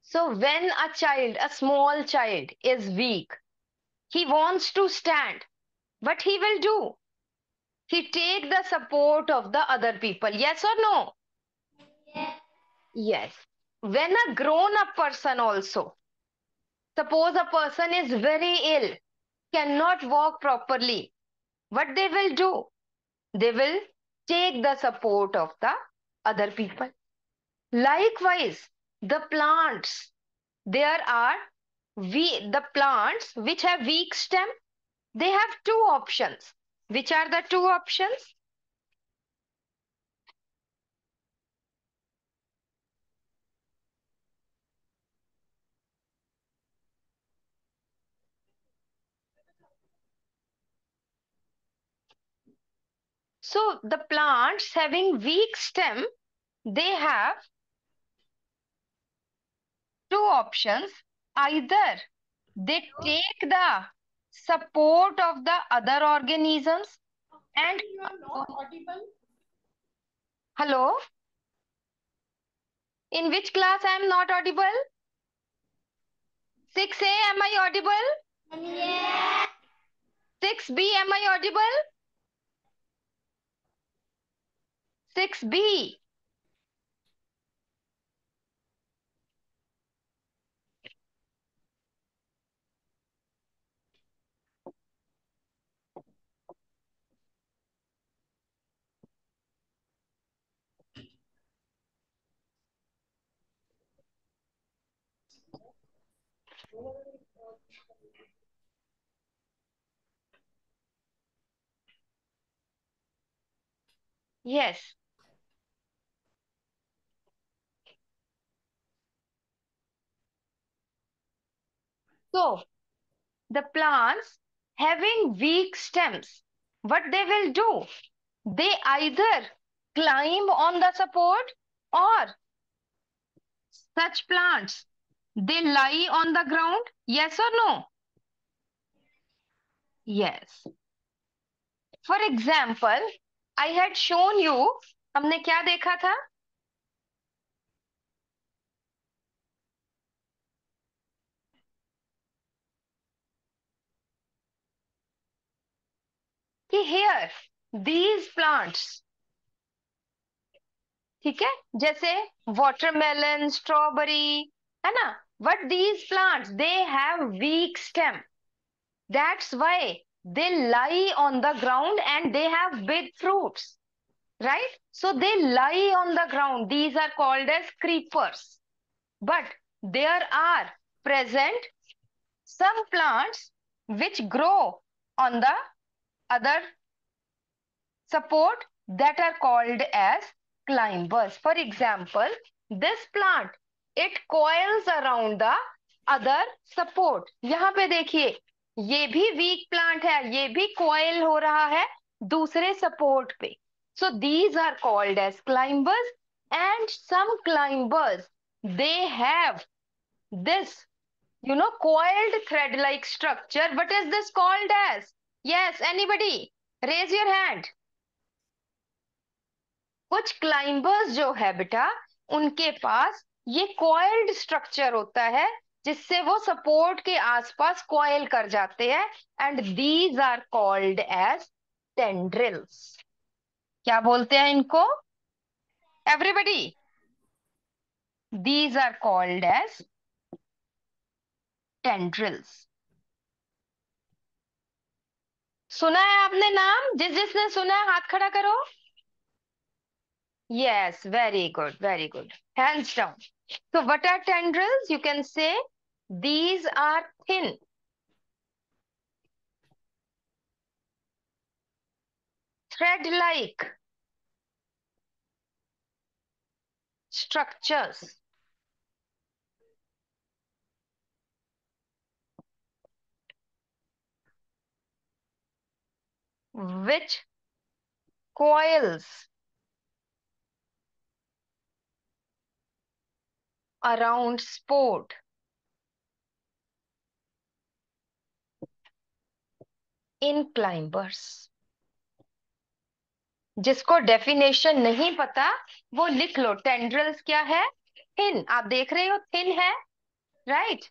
So when a small child is weak, he wants to stand. What he will do? He take the support of the other people. Yes or no? Yes. When a grown up person also, suppose a person is very ill, cannot walk properly, what they will do? They will take the support of the other people. Likewise, the plants, there are the plants which have weak stem, they have two options. Which are the two options? So the plants having weak stem, they have two options. Either they take the support of the other organisms and You are not audible. hello, in which class I am not audible? 6A, am I audible? Yes. 6B, am I audible? 6B. Yes. So the plants having weak stems, what they will do? They either climb on the support, or such plants, they lie on the ground. Yes or no? Yes. For example, I had shown you, हमने क्या देखा था? कि here these plants, ठीक है, जैसे watermelon, strawberry, है ना? But these plants, they have weak stem. That's why they lie on the ground and they have big fruits, right? So they lie on the ground. These are called as creepers. But there are present some plants which grow on the other support, that are called as climbers. For example, this plant, it coils around the other support. यहाँ पे देखिए, ये भी weak plant है, ये भी coil हो रहा है दूसरे support पे. So these are called as climbers, and some climbers, they have this, coiled thread-like structure. What is this called as? Yes, anybody? Raise your hand. कुछ क्लाइंबर्स जो है बेटा, उनके पास ये कॉइल्ड स्ट्रक्चर होता है जिससे वो सपोर्ट के आसपास कॉइल कर जाते हैं, and these are called as tendrils. क्या बोलते हैं इनको? Everybody, these are called as tendrils. सुना है आपने नाम? जिसने सुना है हाथ खड़ा करो. Yes, very good, very good. Hands down. So what are tendrils? You can say these are thin, thread-like structures which coils around sport in climbers. जिसको डेफिनेशन नहीं पता वो लिख लो. टेंड्रल्स क्या है? थिन. आप देख रहे हो थिन है, right?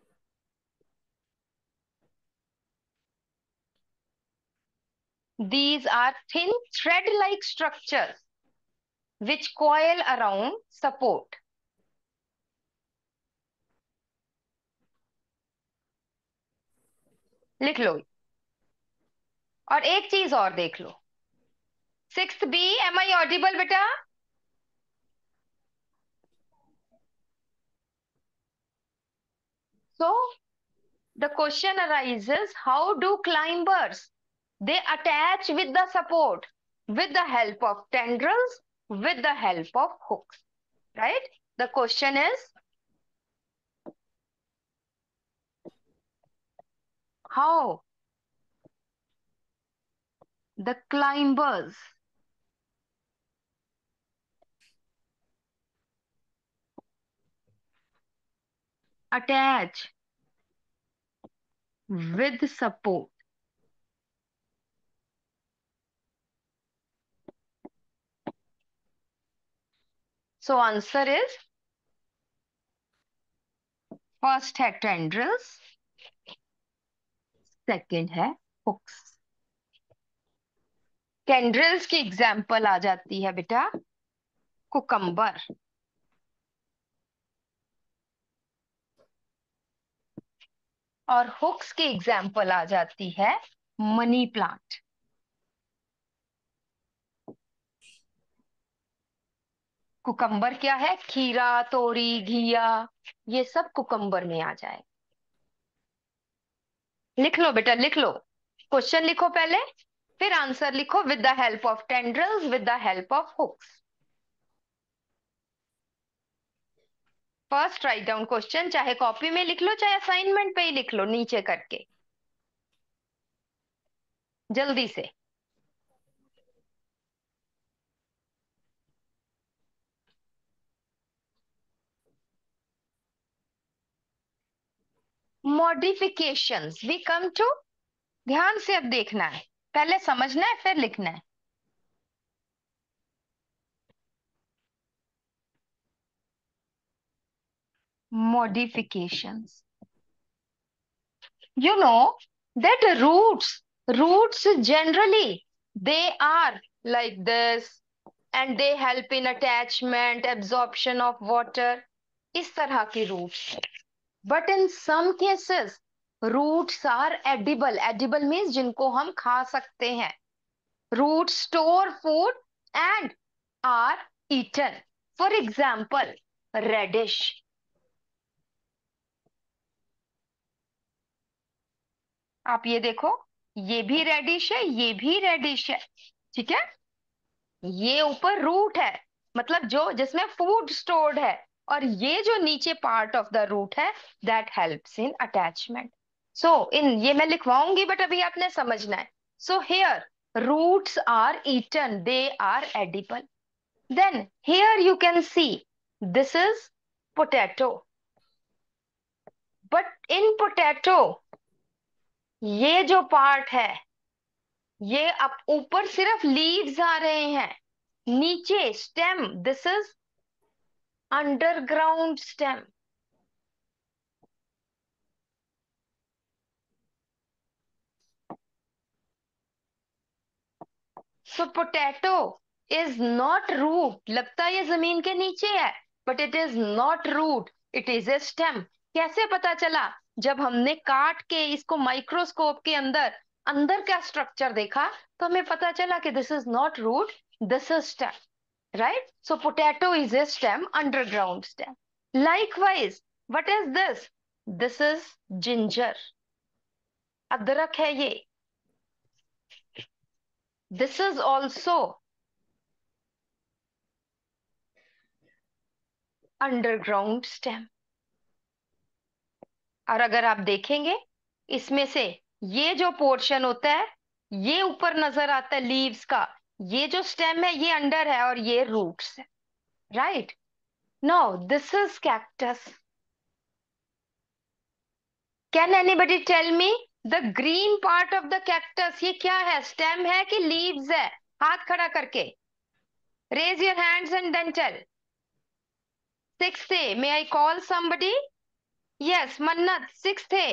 These are thin thread-like structures which coil around support. लिख लो। और एक चीज और देख लो। 6B, am I audible बेटा? So the question arises, how do climbers, they attach with the support with the help of tendrils, with the help of hooks, right? The question is, how the climbers attach with support. So answer is, first है tendrils, second है hooks. Tendrils की example आ जाती है बेटा cucumber, और hooks की example आ जाती है मनी प्लांट। कुकम्बर क्या है? खीरा, तोरी, घिया, ये सब कुकम्बर में आ जाए। लिख लो बेटा, लिख लो। क्वेश्चन लिखो पहले, फिर आंसर लिखो with the help of tendrils, with the help of hooks. First write down question, चाहे कॉपी में लिख लो चाहे असाइनमेंट पे ही लिख लो नीचे करके, जल्दी से। मॉडिफिकेशंस वी कम टू, ध्यान से अब देखना है, पहले समझना है फिर लिखना है। Modifications. You know that roots generally, they are like this and they help in attachment, absorption of water, इस तरह की roots. But in some cases, roots are edible. Edible means जिनको हम खा सकते हैं. Roots store food and are eaten. For example, radish. आप ये देखो, ये भी रेडिश है, ये भी रेडिश है, ठीक है? ये ऊपर रूट है, मतलब जो जिसमें फूड स्टोर्ड है, और ये जो नीचे पार्ट ऑफ द रूट है, that helps in attachment. So in ये मैं लिखवाऊंगी बट अभी आपने समझना है। So here roots are eaten, they are edible. Then here you can see this is potato, but in potato ये जो पार्ट है, ये अब ऊपर सिर्फ लीव्स आ रहे हैं, नीचे stem, this is underground stem. So potato is not root, लगता है ये जमीन के नीचे है, but it is not root, it is a stem. कैसे पता चला? जब हमने काट के इसको माइक्रोस्कोप के अंदर अंदर का स्ट्रक्चर देखा, तो हमें पता चला कि this is not root, this is stem, right? So potato is a stem, underground stem. Likewise, what is this? This is ginger. अदरक है ये. This is also underground stem. और अगर आप देखेंगे इसमें से ये जो पोर्शन होता है, ये ऊपर नजर आता है लीव्स का, ये जो स्टेम है ये अंडर है और ये रूट्स है, right? Now this is cactus. Can anybody tell me the green part of the cactus, ये क्या है? स्टेम है कि लीव्स है? हाथ खड़ा करके raise your hands and then tell. 6A, may I call somebody? Yes Mannat six थे।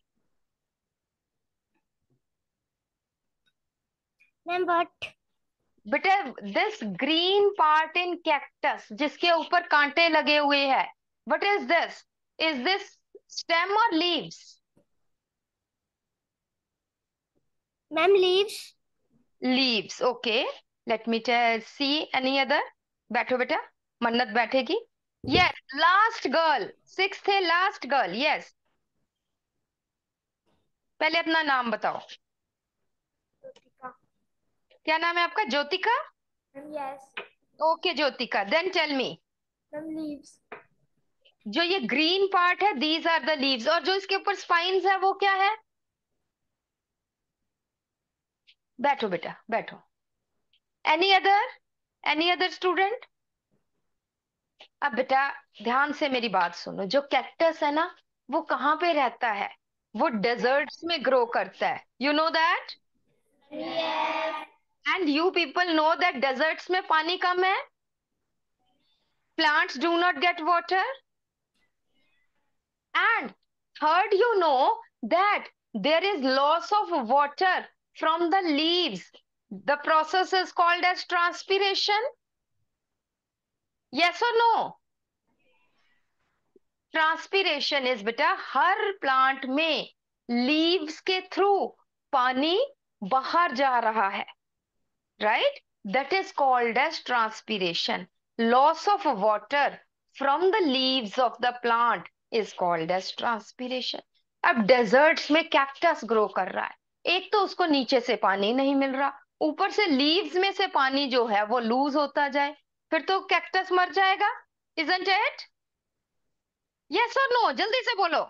मैम बट बेटा this green part in cactus जिसके ऊपर कांटे लगे हुए हैं, व्हाट इज दिस स्टेम और leaves? Ma'am leaves. Leaves, okay. Let me see any other. बैठो बेटा, मन्नत बैठेगी। यस लास्ट गर्ल, सिक्स थे लास्ट गर्ल, यस। पहले अपना नाम बताओ। ज्योतिका। क्या नाम है आपका? Jyotika. Ma'am yes. Okay Jyotika, then tell me. Ma'am leaves. जो ये ग्रीन पार्ट है दीज आर द लीव्स, और जो इसके ऊपर स्पाइन्स है वो क्या है? बैठो बेटा बैठो। Any other student? अब बेटा ध्यान से मेरी बात सुनो, जो कैक्टस है ना वो कहाँ पे रहता है? वो डेजर्ट्स में ग्रो करता है, you know that. Yes. And you people know that deserts में पानी कम है, plants do not get water. And third, you know that there is loss of water from the leaves. The process is called as transpiration. Yes or no? Transpiration is बेटा हर plant में leaves के through पानी बाहर जा रहा है, right? That is called as transpiration. Loss of water from the leaves of the plant is called as transpiration. अब डेजर्ट्स में कैक्टस ग्रो कर रहा है, एक तो उसको नीचे से पानी नहीं मिल रहा, ऊपर से लीव्स में से पानी जो है वो लूज होता जाए, फिर तो कैक्टस मर जाएगा, isn't it? Yes or no? जल्दी से बोलो।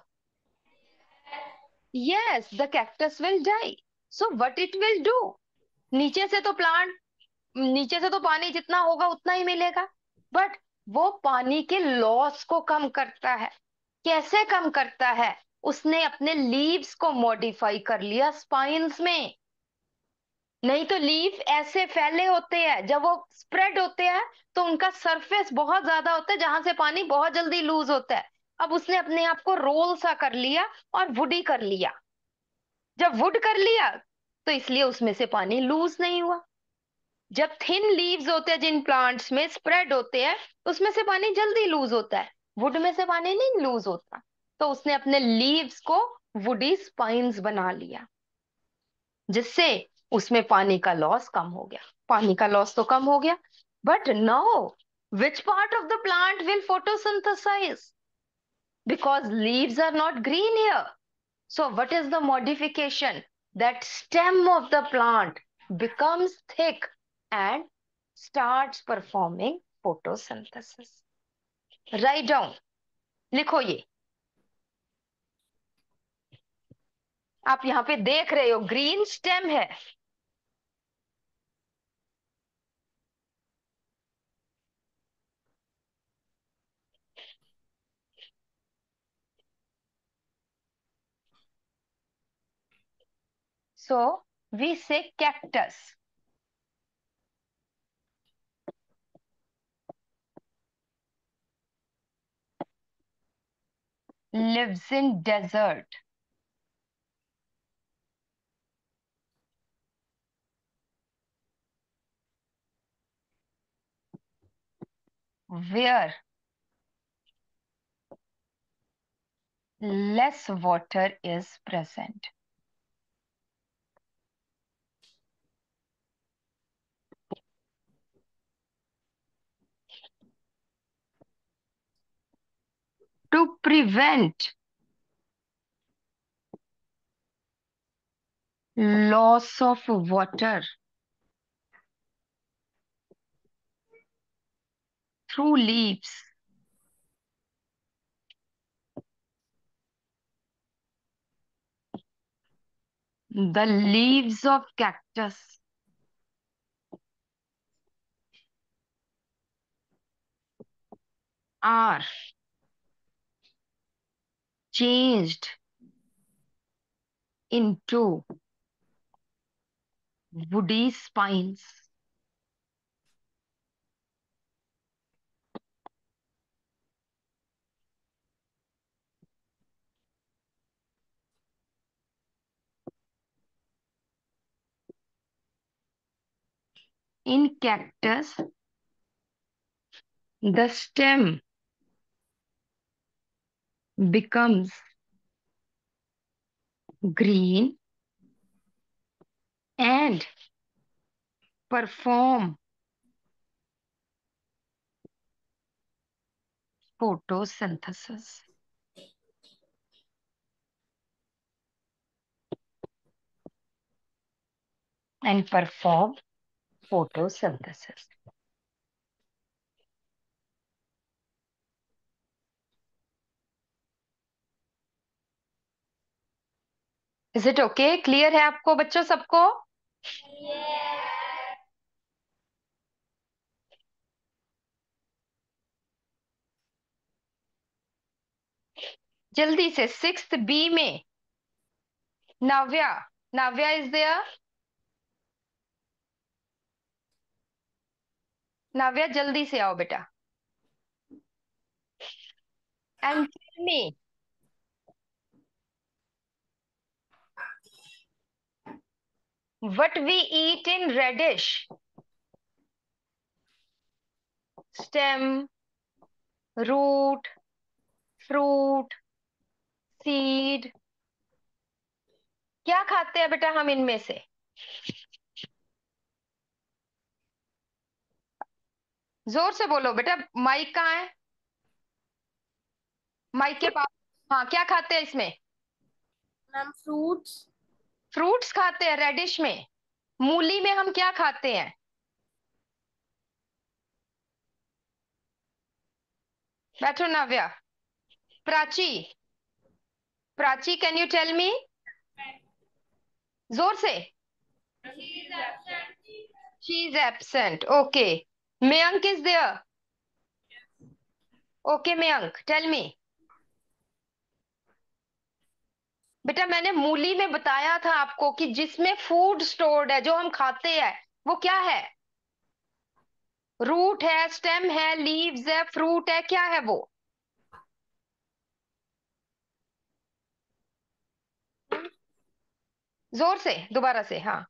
Yes, the cactus will die. So what it will do? नीचे से तो प्लांट, नीचे से तो पानी जितना होगा उतना ही मिलेगा, बट वो पानी के लॉस को कम करता है। कैसे कम करता है? उसने अपने लीव्स को मॉडिफाई कर लिया स्पाइन्स में। नहीं तो लीफ ऐसे फैले होते हैं, जब वो स्प्रेड होते हैं तो उनका सरफेस बहुत ज्यादा होता है जहां से पानी बहुत जल्दी लूज होता है। अब उसने अपने आप को रोल सा कर लिया और वुडी कर लिया। जब वुड कर लिया तो इसलिए उसमें से पानी लूज नहीं हुआ। जब थिन लीव्स होते हैं जिन प्लांट्स में स्प्रेड होते हैं, उसमें से पानी जल्दी लूज होता है, वुड में से पानी नहीं लूज होता। तो उसने अपने लीव्स को वुडी स्पाइन्स बना लिया, जिससे उसमें पानी का लॉस कम हो गया। पानी का लॉस तो कम हो गया, but now which part of the plant will photosynthesise? Because leaves are not green here. So what is the modification? That stem of the plant becomes thick and starts performing photosynthesis. Write down. लिखो ये। आप यहाँ पे देख रहे हो green stem है, so we say cactus lives in desert where less water is present. To prevent loss of water through leaves, the leaves of cactus are changed into woody spines. In cactus, the stem becomes green and perform photosynthesis. And perform photosynthesis. Is it okay? Clear है आपको बच्चों सबको? जल्दी से 6th B में Navya, Navya is there? Navya जल्दी से आओ बेटा। And tell me, what we eat in radish? Stem, root, fruit, seed, क्या खाते हैं बेटा हम इनमें से? जोर से बोलो बेटा, माइक कहाँ है? माइक के पास। हाँ, क्या खाते हैं इसमें? Ma'am fruits. फ्रूट्स खाते हैं रेडिश में। मूली में हम क्या खाते हैं? बैठो Navya. Prachi, Prachi can you tell me? जोर से। She is absent, okay. Mayank is there? Okay Mayank, tell me. बेटा मैंने मूली में बताया था आपको कि जिसमें फूड स्टोर्ड है, जो हम खाते हैं, वो क्या है? रूट है, स्टेम है, लीव्स है, फ्रूट है, क्या है वो? जोर से दोबारा से, हाँ।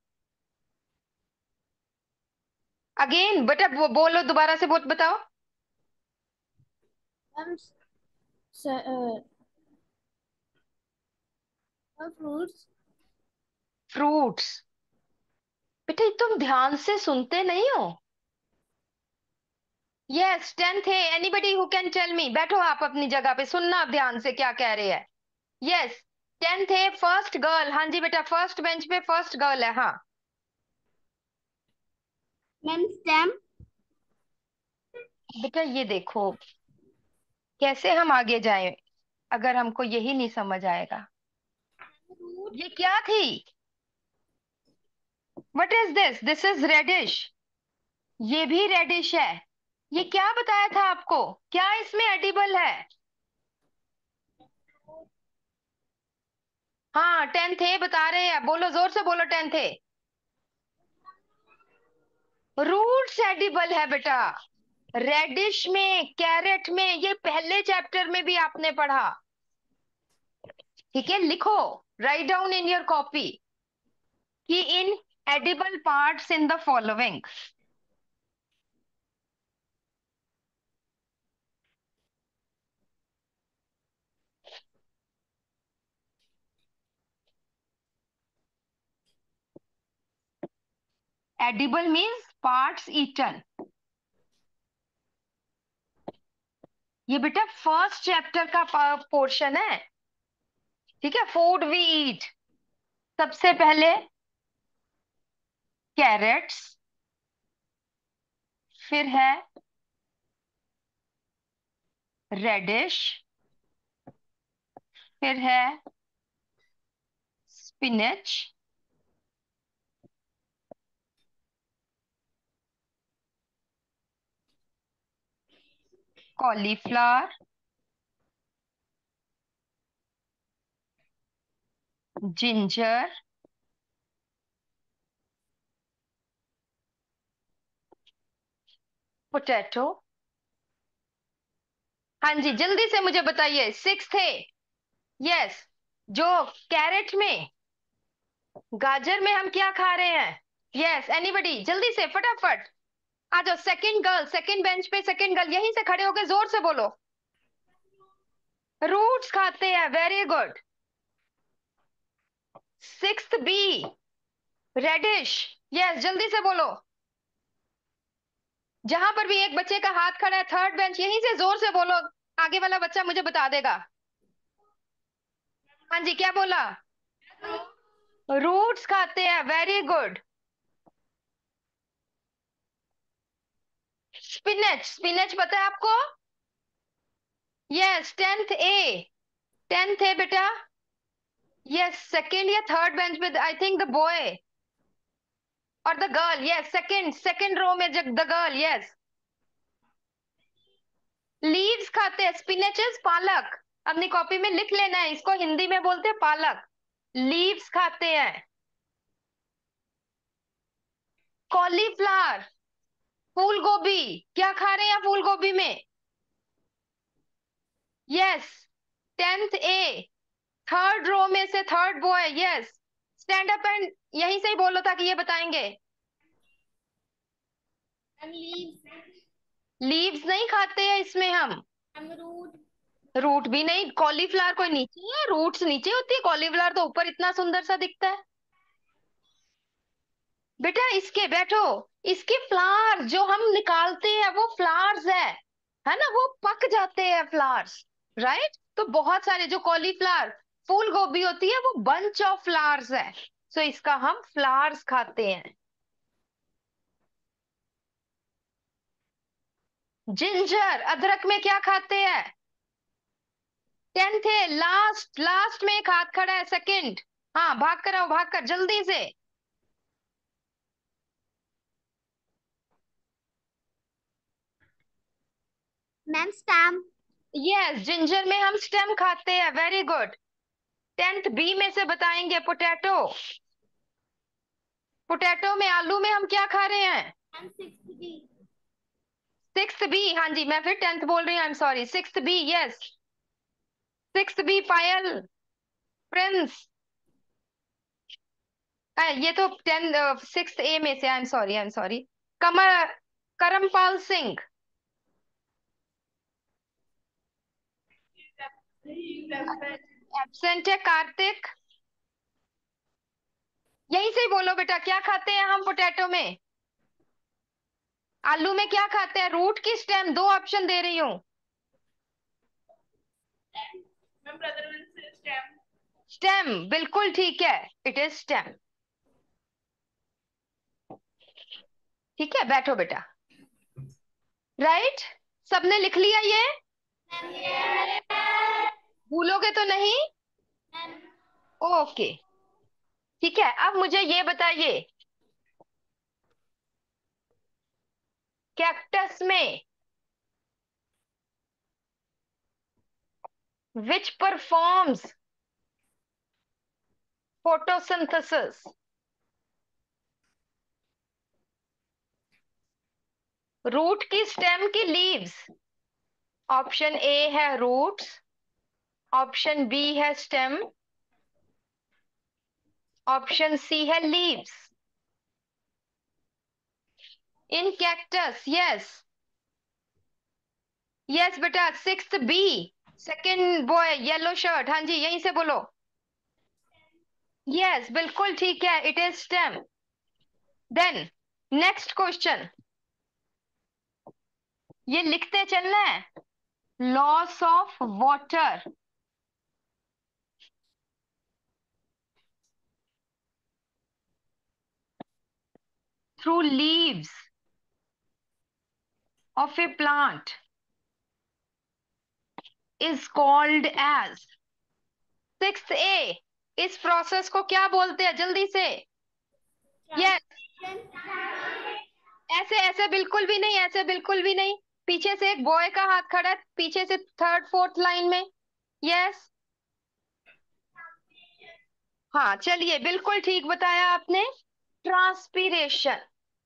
अगेन बेटा बोलो, दोबारा से बताओ। Ma'am fruits. फ्रूट्स। बेटा तुम ध्यान से सुनते नहीं हो। यस, 10th है। Anybody who can tell me? बैठो आप अपनी जगह पे, सुनना ध्यान से क्या कह रहे हैं। यस, 10th है, फर्स्ट गर्ल। हाँ जी बेटा, फर्स्ट बेंच पे फर्स्ट गर्ल है। हाँ मैम स्टेम। बेटा ये देखो, कैसे हम आगे जाएं अगर हमको यही नहीं समझ आएगा। ये क्या थी? What is this? This is radish. ये भी रेडिश है। ये क्या बताया था आपको? क्या इसमें एडिबल है? हाँ, 10th ए बता रहे हैं, बोलो जोर से बोलो, 10th ए। रूट्स एडिबल है बेटा। रेडिश में, कैरेट में, ये पहले चैप्टर में भी आपने पढ़ा। ठीक है, लिखो, write down in your copy कि in edible parts in the following. Edible means parts eaten. ये बेटा फर्स्ट चैप्टर का पोर्शन है। ठीक है, फूड वी ईट। सबसे पहले कैरेट्स, फिर है रेडिश, फिर है स्पिनच, कॉलीफ्लावर, जिंजर, पोटैटो। हाँ जी, जल्दी से मुझे बताइए, 6th है। यस, जो कैरेट में, गाजर में हम क्या खा रहे हैं? यस एनीबडी, जल्दी से फटाफट आ जाओ। सेकंड गर्ल, सेकंड बेंच पे सेकंड गर्ल, यहीं से खड़े होके जोर से बोलो। रूट्स खाते हैं, very good. Sixth B, radish, yes जल्दी से बोलो। जहां पर भी एक बच्चे का हाथ खड़ा है, थर्ड बेंच, यहीं से जोर से बोलो, आगे वाला बच्चा मुझे बता देगा। हाँ जी, क्या बोला? रूट्स खाते हैं, वेरी गुड। स्पिनच, स्पिनच पता है आपको? Yes, tenth A, tenth A बेटा। यस, सेकंड या थर्ड बेंच पे, आई थिंक द बॉय और the girl, yes second, second row में जब द गर्ल, यस। लीव्स खाते हैं, स्पिनचेस पालक, अपनी कॉपी में लिख लेना है, इसको हिंदी में बोलते हैं पालक। लीव्स खाते हैं। कॉलीफ्लावर, फूल गोभी, क्या खा रहे हैं फूल गोभी में? Yes, tenth A, third row में से third boy, yes. Stand up and यहीं से ही बोलो ताकि ये बताएंगे। And leaves. लीव्स नहीं खाते हैं इसमें हम। Amrood. रूट भी नहीं, कॉलीफ्लावर कोई नीचे है, रूट्स नीचे होती है, कॉलीफ्लावर तो ऊपर इतना सुंदर सा दिखता है। बेटा इसके बैठो, इसके फ्लावर जो हम निकालते हैं वो फ्लावर्स है ना, वो पक जाते हैं फ्लावर्स, राइट। तो बहुत सारे जो कॉलीफ्लावर, फूल गोभी होती है वो बंच ऑफ फ्लावर्स है, सो इसका हम फ्लावर्स खाते हैं। जिंजर, अदरक में क्या खाते हैं? टेंथ है, लास्ट, लास्ट में एक हाथ खड़ा है, सेकंड। हाँ भाग कर आओ, भाग कर जल्दी से। Ma'am, stamp. यस, जिंजर में हम स्टेम खाते हैं, वेरी गुड। टेंथ बी में से बताएंगे, पोटैटो, पोटैटो में, आलू में हम क्या खा रहे हैं? And sixth B. Sixth B, हाँ जी, मैं फिर टेंथ बोल रही हूँ, I am sorry, sixth B, yes. Sixth B, Payal, Prince, ये तो टेन, सिक्स्थ ए में से, I am sorry, I am sorry. Kamar, Karampal Singh, absent है। कार्तिक, यहीं से ही बोलो बेटा, क्या खाते हैं हम पोटैटो में? आलू में क्या खाते हैं? रूट की स्टेम, दो ऑप्शन दे रही हूँ। My brother will say stamp. Stem, बिल्कुल ठीक है, इट इज स्टेम। ठीक है, बैठो बेटा, राइट। सबने लिख लिया ये? भूलोगे तो नहीं? ओके, ठीक है। अब मुझे ये बताइए, कैक्टस में विच परफॉर्म्स फोटोसिंथेसिस? रूट की स्टेम की लीव्स? ऑप्शन ए है रूट्स, ऑप्शन बी है स्टेम, ऑप्शन सी है leaves. In cactus, yes, yes बेटा, sixth B, second boy, yellow shirt, हाँ जी यहीं से बोलो। यस बिल्कुल ठीक है, it is stem. Then next question, ये लिखते चलना है। Loss of water through leaves of a plant is called as, six A, इस प्रोसेस को क्या बोलते हैं जल्दी से? यस, ऐसे ऐसे बिल्कुल भी नहीं, ऐसे बिल्कुल भी नहीं। पीछे से एक बॉय का हाथ खड़ा है, पीछे से थर्ड फोर्थ लाइन में, यस। हाँ चलिए, बिल्कुल ठीक बताया आपने, transpiration,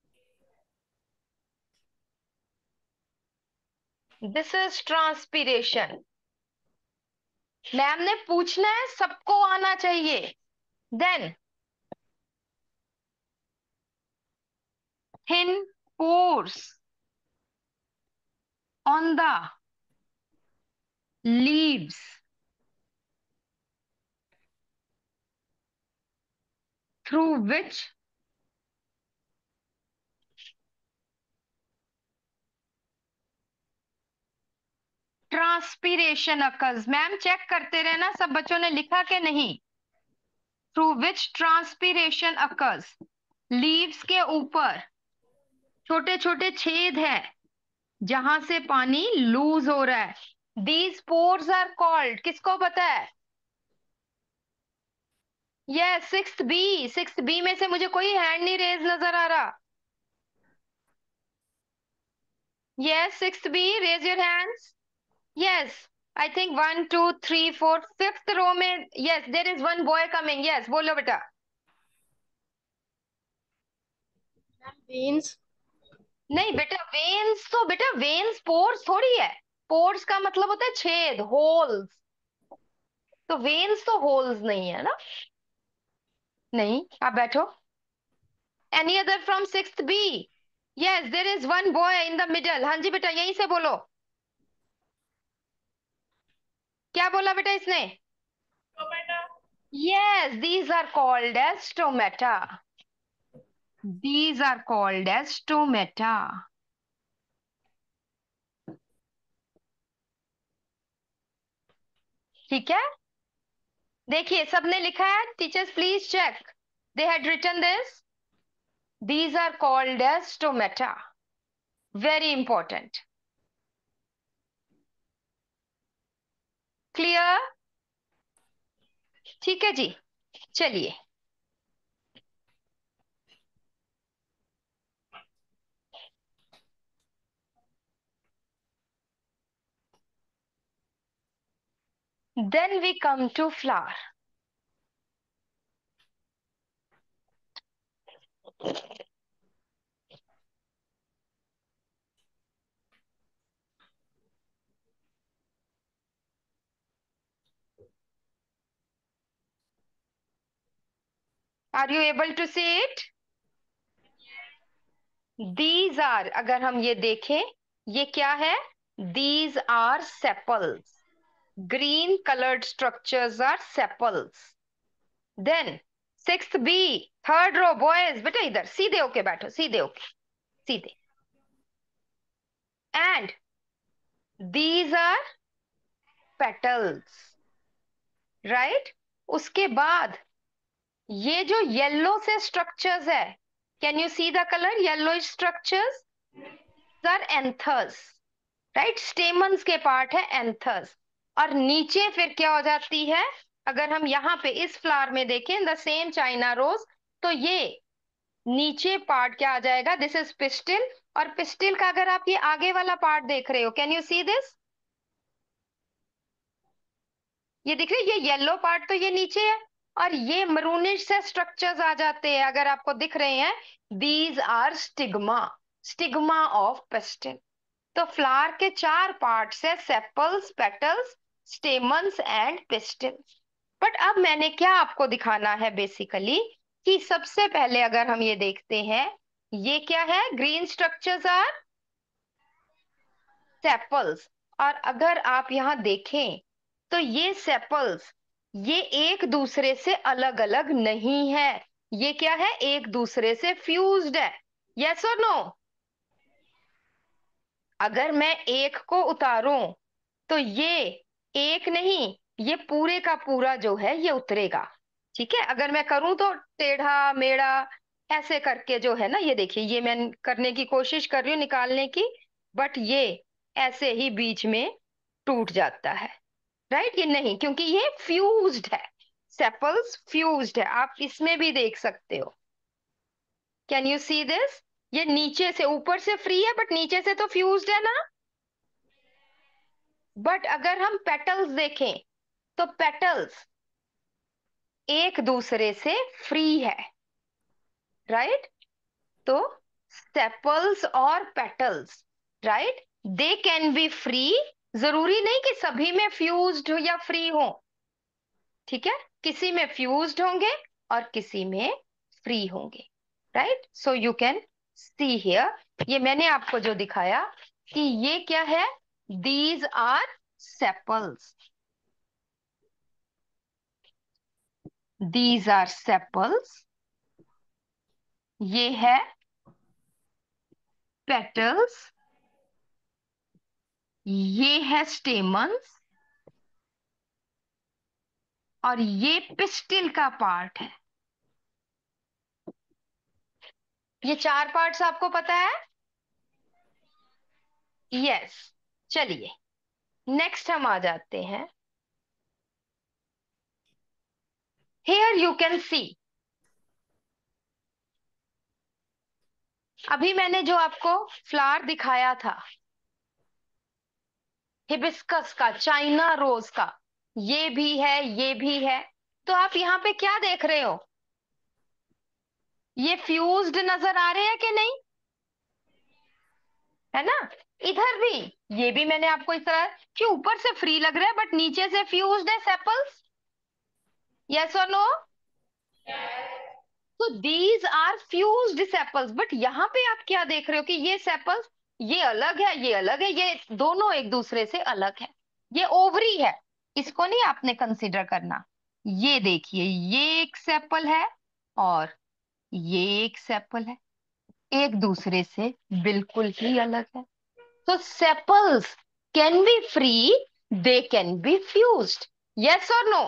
this is transpiration. Ma'am ने पूछना है, सबको आना चाहिए। Then thin pores on the leaves through which transpiration occurs. Ma'am check करते रहना सब बच्चों ने लिखा कि नहीं। Through which transpiration occurs, leaves के ऊपर छोटे छोटे छेद हैं जहां से पानी लूज हो रहा है। दीज पोर्स आर कॉल्ड, किसको पता है? Yes, sixth B. Sixth B में से मुझे कोई हैंड नहीं रेज नजर आ रहा। Yes, sixth B, raise your hands. Yes, I think 1 2 3 4 fifth row में। Yes, there is one boy coming. Yes, बोलो बेटा। veins. नहीं बेटा, वेन्स तो बेटा वेन्स पोर्स थोड़ी है। पोर्स का मतलब होता है छेद, होल्स। तो वेन्स तो होल्स नहीं है ना। नहीं, आप बैठो। Any other from sixth B? Yes, there is one boy in the middle. हाँ जी बेटा, यहीं से बोलो। क्या बोला बेटा इसने? Stomata. Yes, these are called as stomata. These are called as stomata. ठीक है, देखिए सबने लिखा है। Teachers please check, they had written this. These are called as stomata. Very important. Clear? ठीक है जी, चलिए। Then we come to flower. Are you able to see it? These are, अगर हम ये देखें, ये क्या है? These are sepals. Green coloured structures are sepals. Then sixth B, third row boys, बेटा इधर सीधे होके बैठो, सीधे होके, सीधे। And these are petals, right? उसके बाद ये जो येलो से स्ट्रक्चर्स है, can you see the colour yellow structures? Are anthers, right? Stamens के पार्ट है एंथर्स। और नीचे फिर क्या हो जाती है? अगर हम यहाँ पे इस फ्लावर में देखें, द सेम चाइना रोज, तो ये नीचे पार्ट क्या आ जाएगा? This is pistil. और पिस्टिल का अगर आप ये आगे वाला पार्ट देख रहे हो, कैन यू सी दिस? ये दिख रही है, ये येलो पार्ट तो ये नीचे है, और ये मरूनिश से स्ट्रक्चर्स आ जाते हैं, अगर आपको दिख रहे हैं। These are stigma, stigma of pistil. तो फ्लावर के चार पार्ट्स है, sepals, petals, stamens and pistils. But अब मैंने क्या आपको दिखाना है बेसिकली, कि सबसे पहले अगर हम ये देखते हैं, ये क्या है? Green structures are sepals. और अगर आप यहां देखें, तो ये सेपल्स, ये एक दूसरे से अलग अलग नहीं है। ये क्या है? एक दूसरे से फ्यूज्ड है। यस और नो? अगर मैं एक को उतारूं, तो ये एक नहीं, ये पूरे का पूरा जो है ये उतरेगा। ठीक है, अगर मैं करूं तो टेढ़ा मेढ़ा ऐसे करके जो है ना, ये देखिए, ये मैं करने की कोशिश कर रही हूँ निकालने की, बट ये ऐसे ही बीच में टूट जाता है। राइट? ये नहीं, क्योंकि ये फ्यूज्ड है। सेपल्स फ्यूज्ड है, आप इसमें भी देख सकते हो। Can you see this? ये नीचे से, ऊपर से फ्री है बट नीचे से तो फ्यूज्ड है ना। बट अगर हम पेटल्स देखें, तो पेटल्स एक दूसरे से फ्री है, राइट? तो सेपल्स और petals, right, they can be free. जरूरी नहीं कि सभी में फ्यूज्ड हो या फ्री हो। ठीक है, किसी में फ्यूज्ड होंगे और किसी में फ्री होंगे, right? So you can see here, ये मैंने आपको जो दिखाया कि ये क्या है, these are sepals, these are sepals, ये है पेटल्स, ये है स्टेमन्स, और ये पिस्टिल का पार्ट है। ये चार पार्ट्स आपको पता है? यस। चलिए नेक्स्ट हम आ जाते हैं। हियर यू कैन सी, अभी मैंने जो आपको फ्लावर दिखाया था हिबिस्कस का, चाइना रोज का, ये भी है, ये भी है, तो आप यहाँ पे क्या देख रहे हो, ये फ्यूज्ड नजर आ रहे हैं कि नहीं, है ना? इधर भी, ये भी मैंने आपको इस तरह कि ऊपर से फ्री लग रहा है बट नीचे से फ्यूज्ड है सेपल्स, यस और नो? तो these are fused sepals, but यहाँ पे आप क्या देख रहे हो कि ये सेपल्स, ये अलग है, ये अलग है, ये दोनों एक दूसरे से अलग है। ये ओवरी है, इसको नहीं आपने कंसीडर करना। ये देखिए, ये एक सेपल है और ये एक सेपल है, एक दूसरे से बिल्कुल ही अलग है। तो sepals can be free, they can be fused, yes और नो?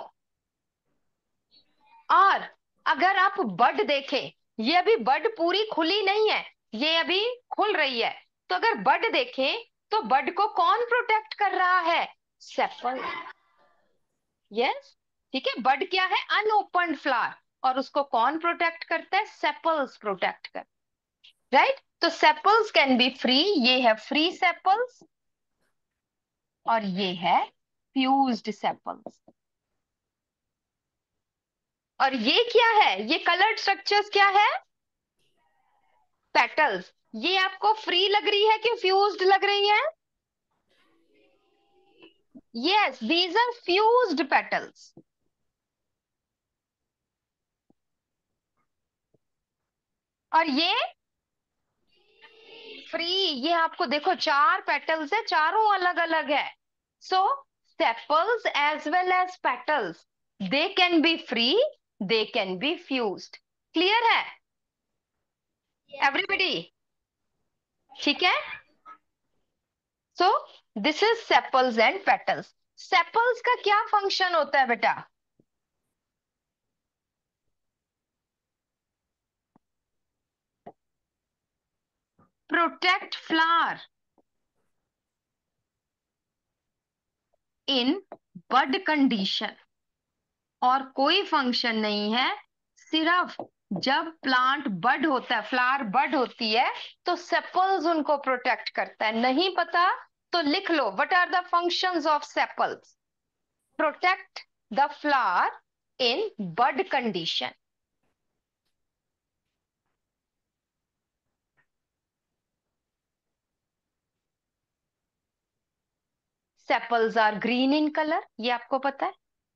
और अगर आप बड देखें, ये अभी बड पूरी खुली नहीं है, ये अभी खुल रही है, तो अगर बड देखें तो बड को कौन प्रोटेक्ट कर रहा है, सेपल, यस। ठीक है, बड क्या है, अनओपन्ड फ्लावर, और उसको कौन प्रोटेक्ट करता है, सेपल्स प्रोटेक्ट कर, राइट? तो सेपल्स कैन बी फ्री, ये है फ्री सेपल्स और ये है फ्यूज्ड सेपल्स। और ये क्या है, ये कलर्ड स्ट्रक्चर्स क्या है, पेटल्स। ये आपको फ्री लग रही है कि फ्यूज्ड लग रही है? Yes, these are fused petals. और ये फ्री, ये आपको देखो चार पेटल्स है, चारों अलग अलग है। So sepals as well as petals, they can be free, they can be fused. Clear है एवरीबडी? ठीक है। So this is sepals and petals. Sepals का क्या फंक्शन होता है बेटा? Protect flower in bud condition, और कोई फंक्शन नहीं है, सिर्फ जब प्लांट बड होता है, फ्लावर बड होती है, तो सेपल्स उनको प्रोटेक्ट करता है। नहीं पता तो लिख लो, what are the functions of sepals? Protect the flower in bud condition. Sepals are green in colour, ये आपको पता है।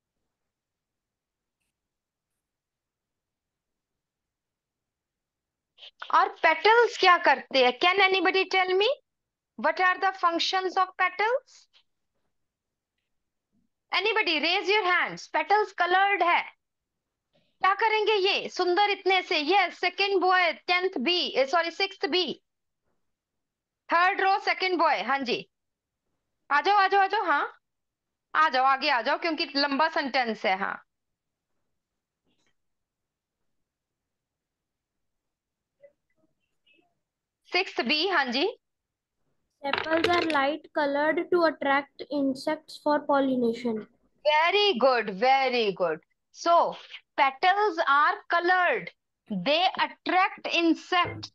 और पेटल्स क्या करते हैं, can anybody tell me what are the functions of petals? Anybody raise your hands. Petals coloured है, क्या करेंगे ये सुंदर इतने से? Yes, second boy, 10th B, sorry 6th B, third row second boy, हाँ जी, आ जाओ आ जाओ आ जाओ, हाँ आ जाओ, आगे आ जाओ क्योंकि लंबा सेंटेंस है। हाँ 6th बी, हाँ जी। Sepals are light colored to attract insects for pollination. Very good, very good. So petals are coloured, they attract insect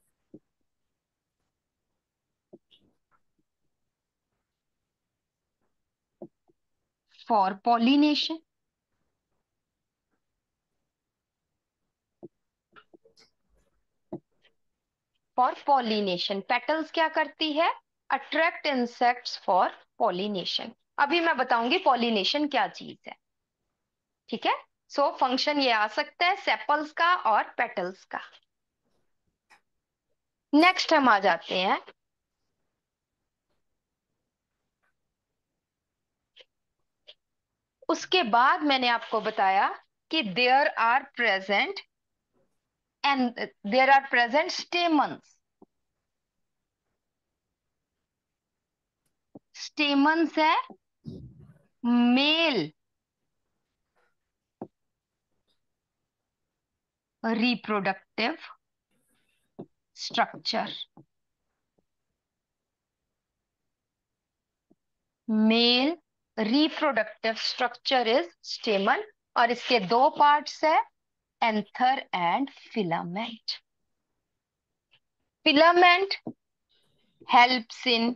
for pollination, for pollination. Petals क्या करती है, अट्रैक्ट इंसेक्ट्स फॉर पॉलिनेशन। अभी मैं बताऊंगी pollination क्या चीज है, ठीक है? सो फंक्शन ये आ सकता है सेपल्स का और पेटल्स का। नेक्स्ट हम आ जाते हैं, उसके बाद मैंने आपको बताया कि there are present stamens. Stamens है male reproductive structure. Male reproductive structure is stamen, और इसके दो पार्ट्स है, anther and filament. Filament helps in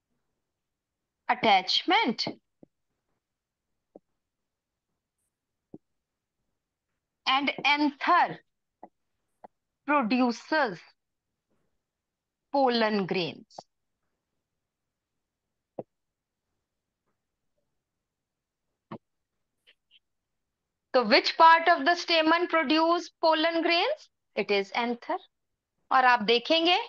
attachment and anther produces pollen grains. तो which part of the stamen produce pollen grains? It is anther. और आप देखेंगे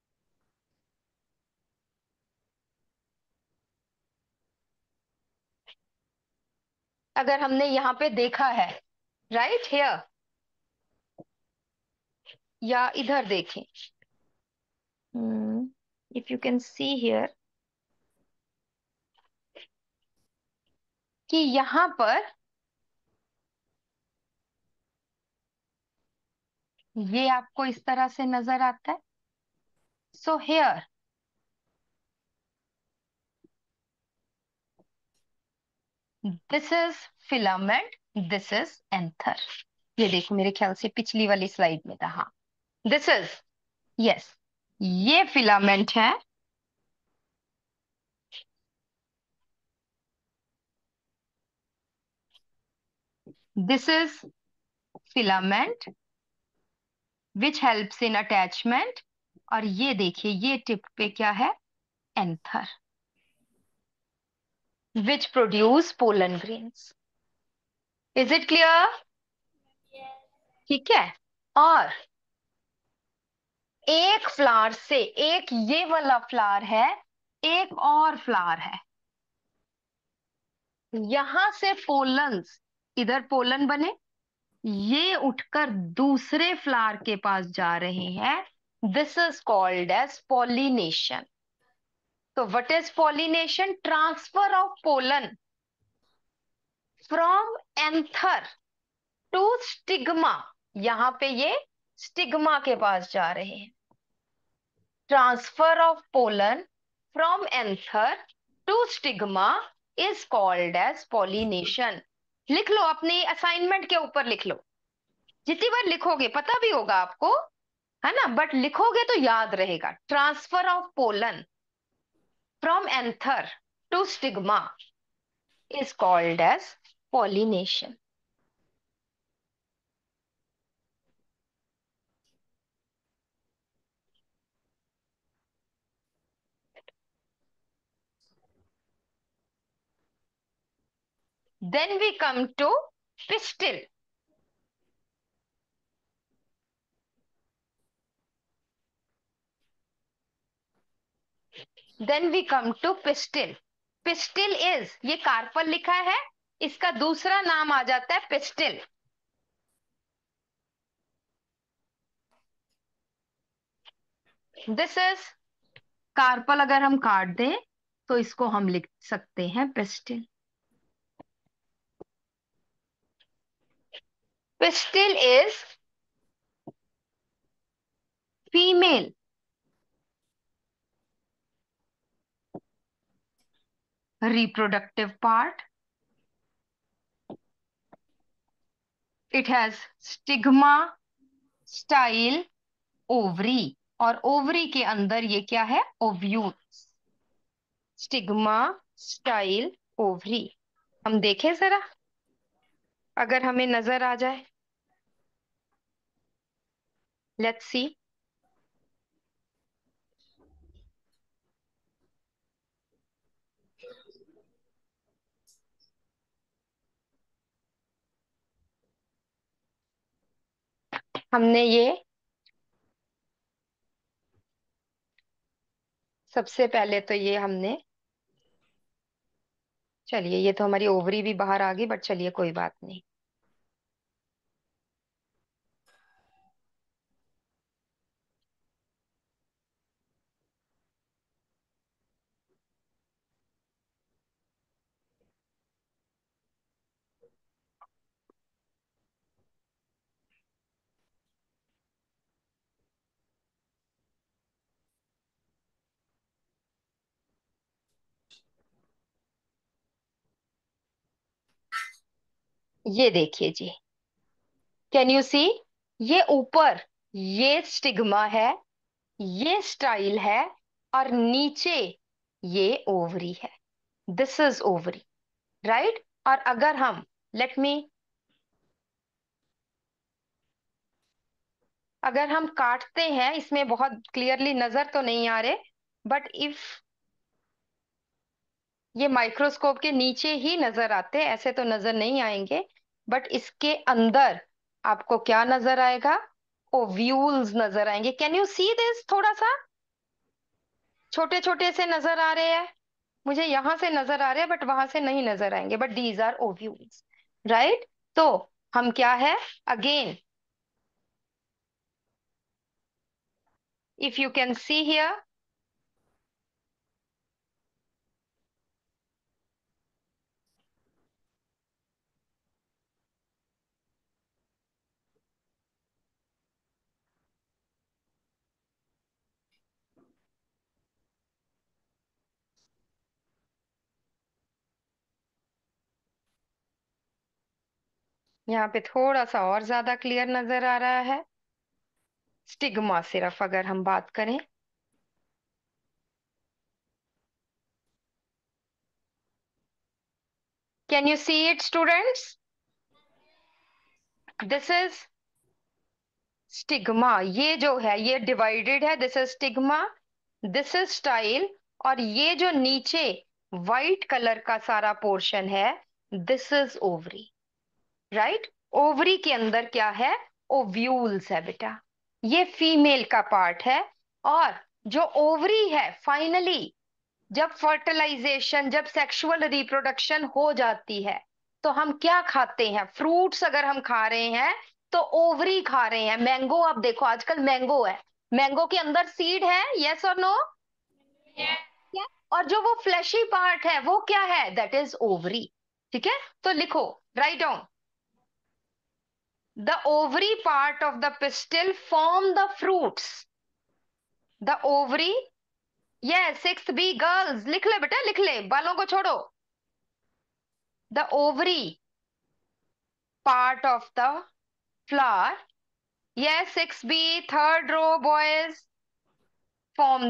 अगर हमने यहां पे देखा है, राइट हियर, या इधर देखें, if you can see here, कि यहां पर ये आपको इस तरह से नजर आता है। So here this is filament, this is anther. ये देखो, मेरे ख्याल से पिछली वाली स्लाइड में था, हाँ, दिस इज, यस, ये फिलामेंट है, this is filament which helps in attachment, और ये देखिए ये टिप पे क्या है, anther which produce pollen grains. Is it clear? ठीक है। और एक फ्लावर से, एक ये वाला फ्लावर है, एक और फ्लावर है, यहां से पोलन्स, इधर पोलन बने, ये उठकर दूसरे फ्लावर के पास जा रहे हैं। This is called as pollination. तो what is pollination? Transfer of pollen from anther to stigma. यहां पे ये स्टिग्मा के पास जा रहे हैं। Transfer of pollen from anther to stigma is called as pollination. लिख लो, अपनी असाइनमेंट के ऊपर लिख लो, जितनी बार लिखोगे पता भी होगा आपको, है ना, बट लिखोगे तो याद रहेगा। Transfer of pollen from anther to stigma is called as pollination. Then we come to pistil. Then we come to pistil. Pistil is, ये कार्पल लिखा है, इसका दूसरा नाम आ जाता है पिस्टिल। दिस इज कार्पल, अगर हम काट दें तो इसको हम लिख सकते हैं pistil. Pistil is female reproductive part. It has stigma, style, ovary, और ओवरी के अंदर ये क्या है, ओव्यूल्स। Stigma, style, ovary. हम देखें जरा, अगर हमें नजर आ जाए, लेट्स सी। हमने ये सबसे पहले तो ये हमने, चलिए ये तो हमारी ओवरी भी बाहर आ गई, बट चलिए कोई बात नहीं। ये देखिए जी, कैन यू सी, ये ऊपर ये स्टिग्मा है, ये स्टाइल है, और नीचे ये ओवरी है। This is ovary, right. और अगर हम, लेट मी, अगर हम काटते हैं, इसमें बहुत क्लियरली नजर तो नहीं आ रहे, बट इफ, ये माइक्रोस्कोप के नीचे ही नजर आते, ऐसे तो नजर नहीं आएंगे, बट इसके अंदर आपको क्या नजर आएगा? ओव्यूल्स नजर आएंगे। Can you see this? थोड़ा सा छोटे छोटे से नजर आ रहे हैं, मुझे यहां से नजर आ रहे हैं, बट वहां से नहीं नजर आएंगे, but these are ovules, right. तो हम क्या है, again, if you can see here, यहाँ पे थोड़ा सा और ज्यादा क्लियर नजर आ रहा है। स्टिग्मा सिर्फ अगर हम बात करें, can you see it students? This is stigma. ये जो है ये डिवाइडेड है, this is stigma, this is style, और ये जो नीचे वाइट कलर का सारा पोर्शन है, this is ovary, right. Ovary के अंदर क्या है? ओव्यूल्स है बेटा, ये फीमेल का पार्ट है। और जो ओवरी है, फाइनली जब फर्टिलाइजेशन, जब सेक्सुअल रिप्रोडक्शन हो जाती है, तो हम क्या खाते हैं? फ्रूट्स अगर हम खा रहे हैं तो ओवरी खा रहे हैं। मैंगो, आप देखो आजकल मैंगो है, मैंगो के अंदर सीड है, यस और नो? और जो वो फ्लैशी पार्ट है वो क्या है? That is ovary. ठीक है, तो लिखो, write down, the ovary part of the pistil form the fruits. The ovary, yes, 6B girls, लिख ले बेटा, लिख ले, बालों को छोड़ो। The ovary part of the flower. Yes, 6B, third row, boys, form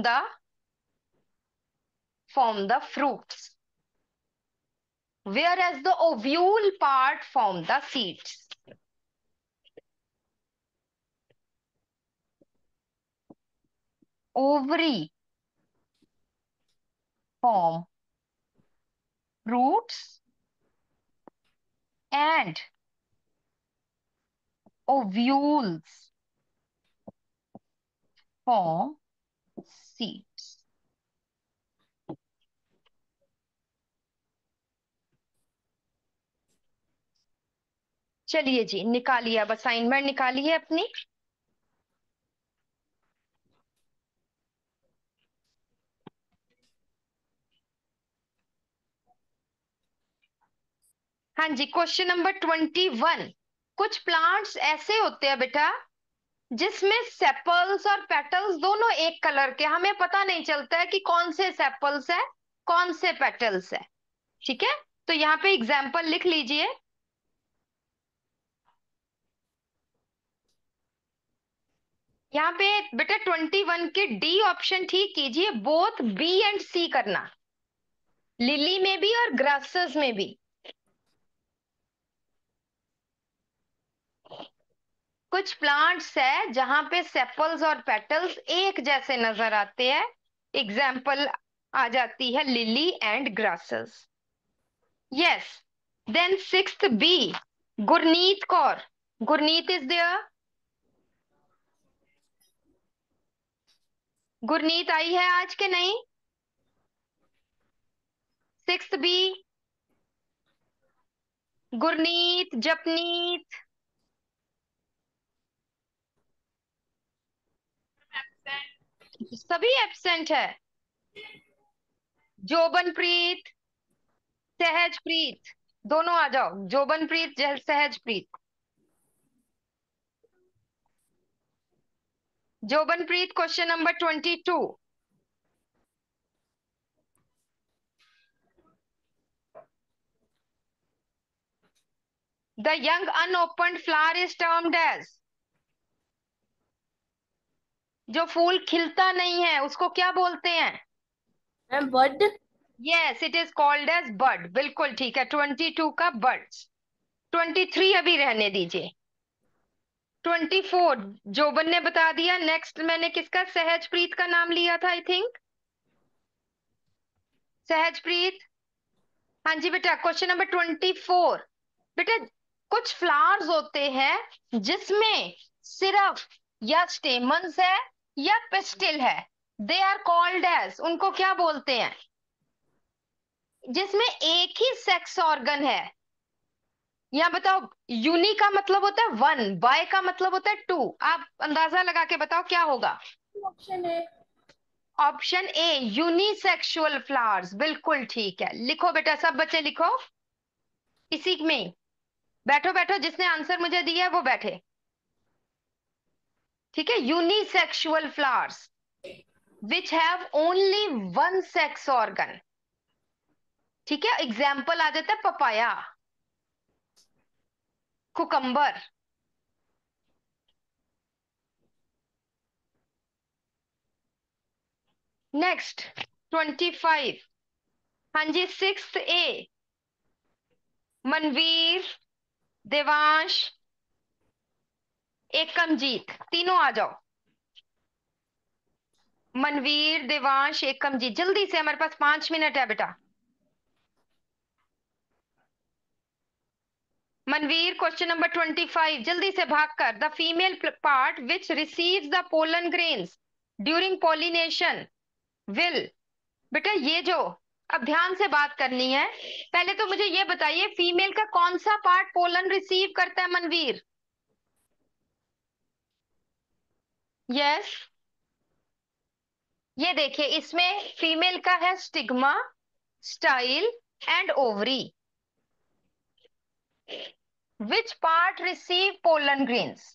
the fruits. Whereas the ovule part form the seeds. Ovary form fruits and ovules form seeds. चलिए जी, निकालिए, अब असाइनमेंट निकालिए अपनी। हाँ जी, क्वेश्चन नंबर 21। कुछ plants ऐसे होते हैं बेटा जिसमें सेपल्स और पेटल्स दोनों एक कलर के, हमें पता नहीं चलता है कि कौन से सेपल्स है कौन से पेटल्स है। ठीक है, तो यहाँ पे एग्जाम्पल लिख लीजिए। यहाँ पे बेटा 21 के डी ऑप्शन ठीक कीजिए, बोथ बी एंड सी करना, लिली में भी और ग्रासेस में भी। कुछ प्लांट्स है जहां पे सेपल्स और पेटल्स एक जैसे नजर आते हैं, एग्जाम्पल आ जाती है lily and grasses. Yes, then 6th B, Gurneet Kaur, Gurneet is there? Gurneet आई है आज के नहीं? सिक्स्थ बी, गुरनीत, जपनीत, सभी एब्सेंट है। जोबनप्रीत, सहजप्रीत, दोनों आ जाओ। Jobanpreet, Sahajpreet. Jobanpreet, question number 22। The young unopened flower is termed as, जो फूल खिलता नहीं है उसको क्या बोलते हैं? Bud. Yes, it is called as bud. बिल्कुल ठीक है, 22 का बर्ड्स। 23 अभी रहने दीजिए। 24 जोबन ने बता दिया। नेक्स्ट मैंने किसका, सहजप्रीत का नाम लिया था आई थिंक। सहजप्रीत, हाँ जी बेटा, क्वेश्चन नंबर 24। बेटा, कुछ फ्लावर्स होते हैं जिसमें सिर्फ या स्टेमन्स है या पिस्टिल है। दे आर कॉल्ड एज, उनको क्या बोलते हैं? जिसमें एक ही सेक्स ऑर्गन है। या बताओ, यूनी का मतलब होता है वन, बाय का मतलब होता है टू। आप अंदाजा लगा के बताओ क्या होगा। ऑप्शन है। Option A, unisexual flowers. बिल्कुल ठीक है, लिखो बेटा, सब बच्चे लिखो इसी में ही। बैठो बैठो, जिसने आंसर मुझे दिया है वो बैठे। ठीक है, unisexual flowers which have only one sex organ. ठीक है, एग्जाम्पल आ जाता है पपाया, कुकम्बर। नेक्स्ट 25। हाँ जी, सिक्स्थ ए, मनवीर, देवांश, एकमजीत, तीनों आ जाओ। मनवीर, देवांश, एकमजीत, जल्दी से, हमारे पास 5 मिनट है बेटा। मनवीर, क्वेश्चन नंबर 25, जल्दी से भाग कर। The female part which receives the pollen grains during pollination will. बेटा ये जो, अब ध्यान से बात करनी है। पहले तो मुझे ये बताइए, फीमेल का कौन सा पार्ट पोलन रिसीव करता है मनवीर? यस, ये देखिए, इसमें फीमेल का है stigma, style and ovary. Which part receive pollen grains?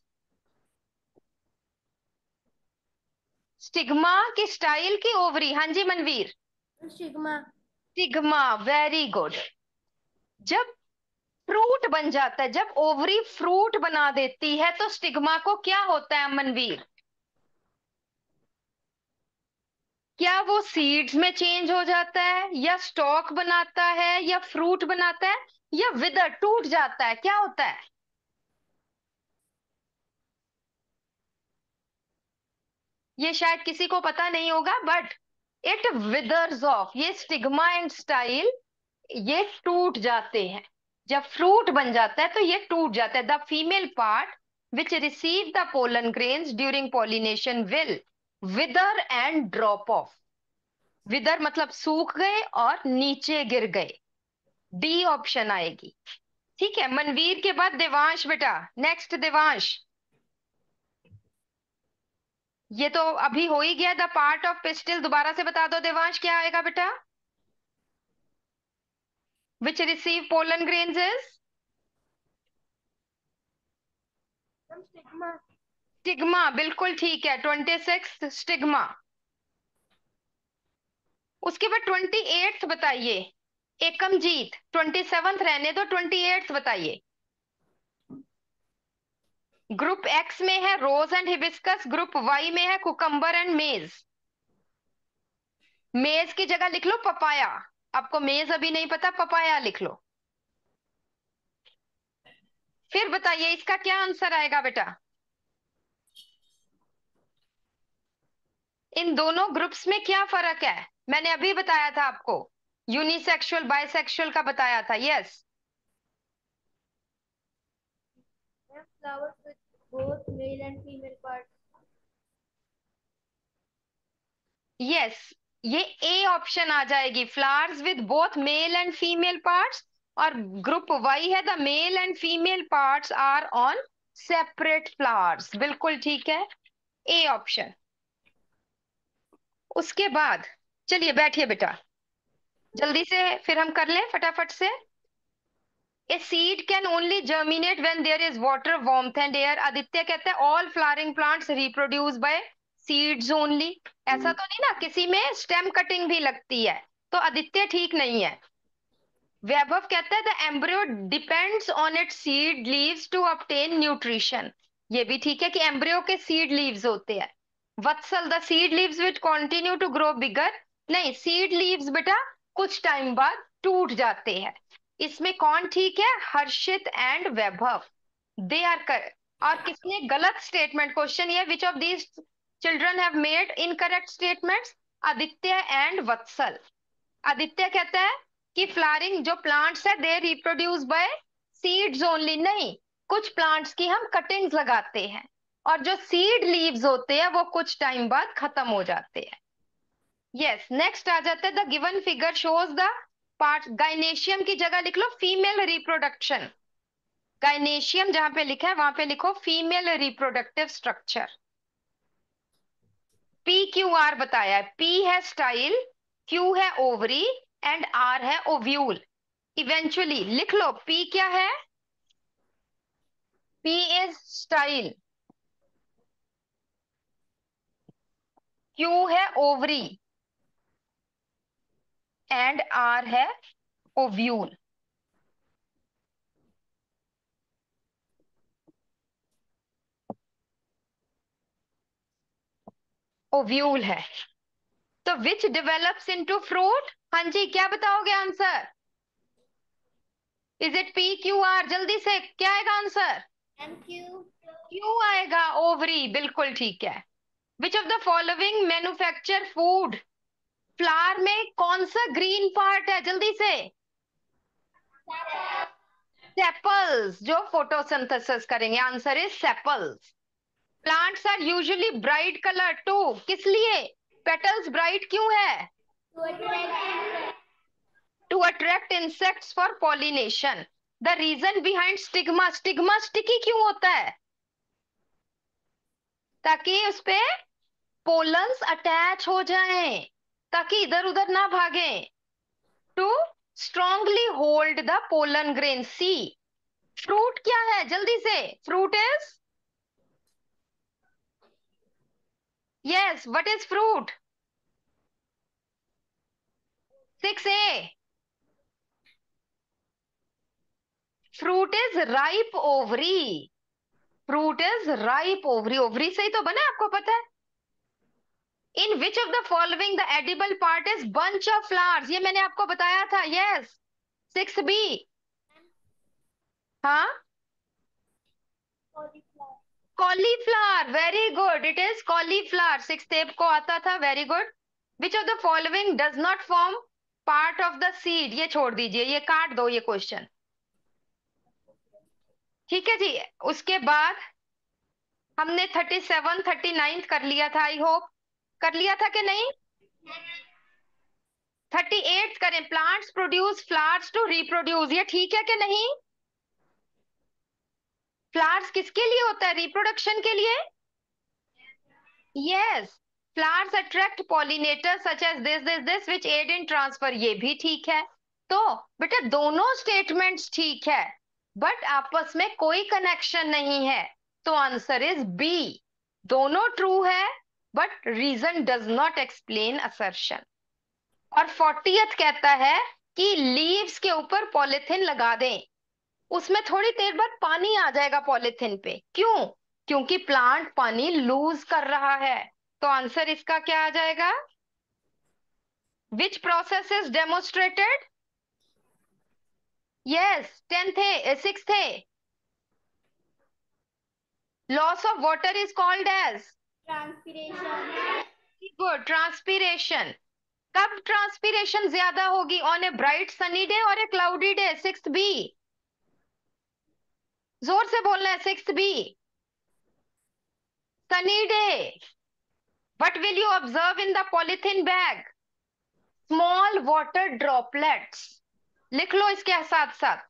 Stigma की, स्टाइल की, ओवरी? हाँ जी Manveer. Stigma. Stigma, very good. जब फ्रूट बन जाता है, जब ओवरी फ्रूट बना देती है तो स्टिग्मा को क्या होता है मनवीर? क्या वो सीड्स में चेंज हो जाता है, या स्टॉक बनाता है, या फ्रूट बनाता है, या विदर, टूट जाता है? क्या होता है? ये शायद किसी को पता नहीं होगा, बट इट विदर्स ऑफ। ये स्टिग्मा एंड स्टाइल, ये टूट जाते हैं। जब फ्रूट बन जाता है तो ये टूट जाता है। The female part which receive the pollen grains during pollination will wither and drop off. Wither मतलब सूख गए और नीचे गिर गए। डी ऑप्शन आएगी। ठीक है, मनवीर के बाद देवांश बेटा। नेक्स्ट देवांश। ये तो अभी हो ही गया, द पार्ट ऑफ पिस्टिल। दोबारा से बता दो देवांश, क्या आएगा बेटा? Which receive pollen grains is stigma. Stigma, बिल्कुल ठीक है, 26 स्टिग्मा। उसके बाद 28 बताइए। एकमजीत, 27 रहने दो, 28 बताइए। ग्रुप एक्स में है rose and hibiscus, group Y में है कुकम्बर एंड मेज। मेज की जगह लिख लो पपाया। आपको मेज अभी नहीं पता, पपाया लिख लो। फिर बताइए इसका क्या आंसर आएगा बेटा? इन दोनों ग्रुप्स में क्या फर्क है? मैंने अभी बताया था आपको, यूनिसेक्सुअल बाइसेक्सुअल का बताया था। Yes, flowers with both male and female parts. Yes, ये ए ऑप्शन आ जाएगी, flowers with both male and female parts, और ग्रुप वाई है the male and female parts are on separate flowers. बिल्कुल ठीक है, ए ऑप्शन। उसके बाद चलिए बैठिए बेटा, जल्दी से फिर हम कर लें फटाफट से। A seed can only germinate when there is water, warmth and air. Aditya कहते हैं all flowering plants reproduce by seeds only. ऐसा तो नहीं ना, किसी में स्टेम कटिंग भी लगती है, तो आदित्य ठीक नहीं है। वैभव कहता है the embryo depends on its seed leaves to obtain nutrition. ये भी ठीक है कि एम्ब्रियो के सीड लीव्स होते हैं। Vatsal the seed leaves which continue to grow bigger. नहीं, सीड लीव्स बेटा कुछ टाइम बाद टूट जाते हैं। इसमें कौन ठीक है? हर्षित एंड वैभव, दे आर कर। और किसने गलत स्टेटमेंट, क्वेश्चन ये which of these children have made incorrect statements? Aditya and Vatsal. Aditya कहता है कि फ्लावरिंग जो प्लांट्स है they reproduce by seeds only. नहीं, कुछ प्लांट्स की हम कटिंग्स लगाते हैं, और जो सीड लीव्स होते हैं वो कुछ टाइम बाद खत्म हो जाते हैं। यस, नेक्स्ट आ जाता है the given figure shows the part. Gynoecium की जगह लिख लो फीमेल रिप्रोडक्शन। गाइनेशियम जहां पे लिखा है वहां पे लिखो female reproductive structure. P Q R बताया है, पी है स्टाइल, क्यू है ओवरी एंड आर है ओव्यूल। इवेंचुअली लिख लो, पी क्या है? पी इज स्टाइल, क्यू है ओवरी एंड आर है ओव्यूल। ओव्यूल है तो विच डेवलप्स इनटू फ्रूट। हाँ जी, क्या बताओगे answer? Is it P Q R? जल्दी से क्या आएगा आंसर? MQ. क्यू आएगा, ओवरी। बिल्कुल ठीक है। Which of the following manufacture food. Flower में कौन सा ग्रीन पार्ट है? जल्दी से। सेपल्स, जो फोटोसिंथेसिस करेंगे। Answer is sepals. Plants are usually bright colour to, किस लिए? पेटल्स ब्राइट क्यों है? To attract insects for pollination. The reason behind stigma, stigma sticky क्यों होता है? ताकि उस पे पोलन्स अटैच हो जाएं, ताकि इधर उधर ना भागे। To strongly hold the pollen grain. C. Fruit क्या है? जल्दी से। Fruit is, yes, what is fruit? 6A। Fruit is ripe ovary. Fruit is ripe ovary, ovary से ही तो बना है, आपको पता है। In which of the following the edible part is bunch of flowers. ये मैंने आपको बताया था। Yes, 6B। हाँ, cauliflower, very good, it is cauliflower. 6 को आता था, very good. Which of the following does not form part of the seed. ये छोड़ दीजिए, ये काट दो ये क्वेश्चन। ठीक है जी। उसके बाद हमने 37 39 कर लिया था, आई होप कर लिया था कि नहीं। 38 करें, plants produce flowers to reproduce. ये ठीक है कि नहीं? फ्लावर्स किसके लिए होता है? रिप्रोडक्शन के लिए। Yes, flowers attract pollinators such as this which aid in transfer. ये भी ठीक है। तो बेटा दोनों स्टेटमेंट्स ठीक है, बट आपस में कोई कनेक्शन नहीं है, तो आंसर इज बी। दोनों ट्रू है, but reason does not explain assertion. और 40th कहता है कि लीव्स के ऊपर पॉलिथिन लगा दें, उसमें थोड़ी देर बाद पानी आ जाएगा पॉलिथिन पे। क्यों? क्योंकि प्लांट पानी लूज कर रहा है। तो आंसर इसका क्या आ जाएगा? Which process is demonstrated? Yes, 6th loss of water is called as Transpiration. Good, transpiration. कब ट्रांसपीरेशन ज्यादा होगी? On a bright sunny day और ए क्लाउडी डे। 6B, जोर से बोलना है। 6B, sunny day. What will you observe in the polythene bag? Small water droplets, लिख लो इसके साथ साथ,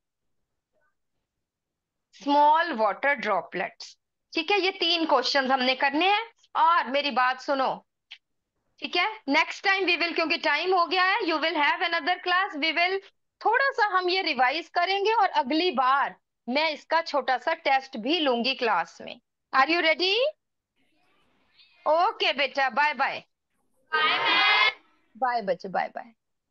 स्मॉल वाटर ड्रॉपलेट्स। ठीक है, ये 3 क्वेश्चंस हमने करने हैं। और मेरी बात सुनो, ठीक है, नेक्स्ट टाइम वी विल, क्योंकि टाइम हो गया है, you will have another class, we will थोड़ा सा हम ये रिवाइज करेंगे, और अगली बार मैं इसका छोटा सा टेस्ट भी लूंगी क्लास में। Are you ready? ओके बेटा, बाय बाय। बाय बच्चे, बाय बाय।